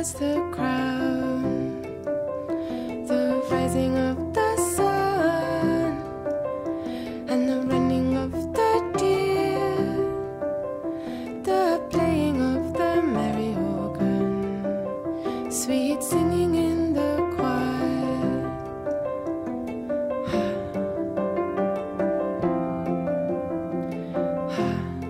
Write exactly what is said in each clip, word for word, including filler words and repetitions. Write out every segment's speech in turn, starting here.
as the crown, the rising of the sun, and the running of the deer, the playing of the merry organ, sweet singing in the choir. Ha. Ha.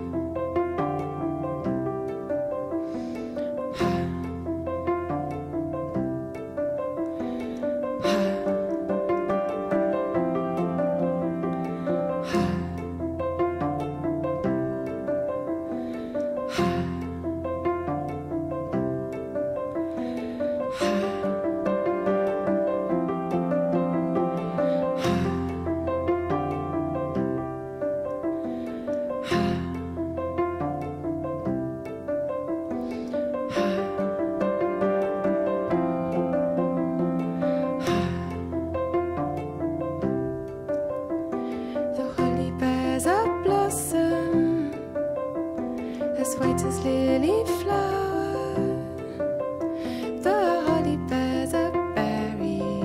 As white as lily flower, the holly bears a berry,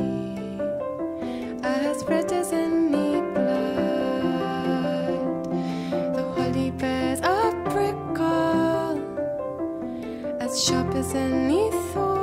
as red as any blood. The holly bears a prickle, as sharp as any thorn.